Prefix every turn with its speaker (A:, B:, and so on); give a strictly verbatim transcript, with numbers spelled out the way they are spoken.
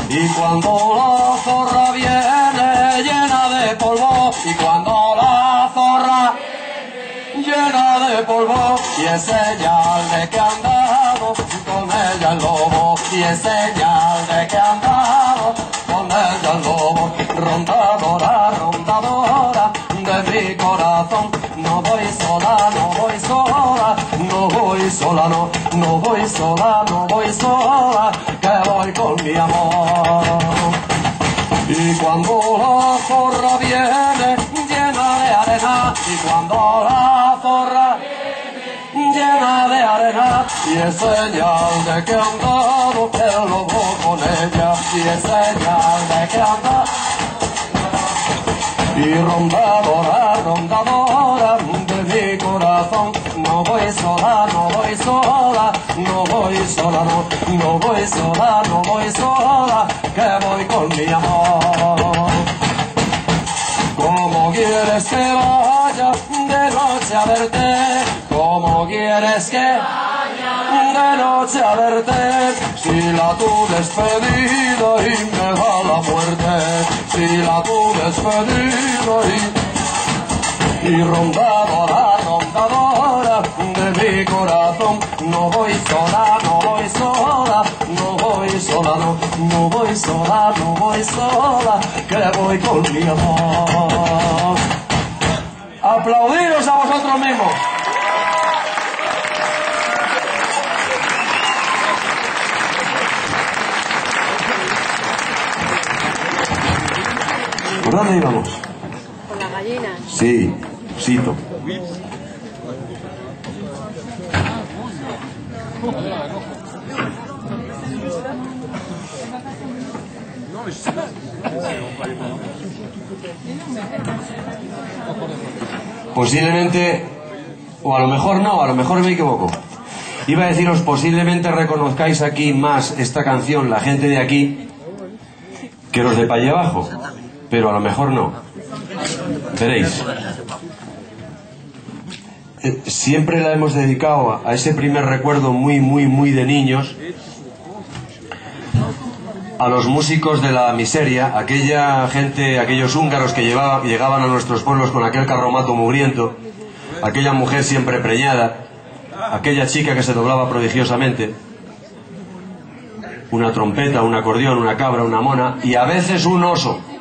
A: Y cuando la zorra viene llena de polvo, y cuando la zorra llena de polvo, y es señal de que ha andado con ella el lobo, y es señal de que ha andado con ella el lobo. Rondadora, rondadora de mi corazón, no voy sola, no voy sola, no voy sola, no, no voy sola, no voy sola, que voy con mi amor. Y cuando la zorra viene llena de arena, y cuando la zorra llena de arena, y es señal de que ha andado el lobo con ella, y es señal de que ha andado. Y rondadora, rondadora de mi corazón, no voy sola, no voy sola, no voy sola, no, no voy sola, no voy sola, que voy con mi amor. ¿Cómo quieres que vaya de noche a verte? ¿Cómo quieres que de noche a verte? Si la tu despedida y me da la muerte, si la tu despedida y, y rondadora, rondadora de mi corazón, no voy sola, no voy sola, no voy sola, no, no voy sola, no voy sola, que voy con mi amor. Aplaudiros a vosotros mismos. ¿Por dónde íbamos?
B: Con las gallinas.
A: Sí, Sito. Posiblemente, o a lo mejor no, a lo mejor me equivoco. Iba a deciros, posiblemente reconozcáis aquí más esta canción, la gente de aquí, que los de Palle Abajo, pero a lo mejor no. Veréis. Eh, siempre la hemos dedicado a ese primer recuerdo muy, muy, muy de niños, a los músicos de la miseria, aquella gente, aquellos húngaros que llevaba, llegaban a nuestros pueblos con aquel carromato mugriento, aquella mujer siempre preñada, aquella chica que se doblaba prodigiosamente, una trompeta, un acordeón, una cabra, una mona y a veces un oso.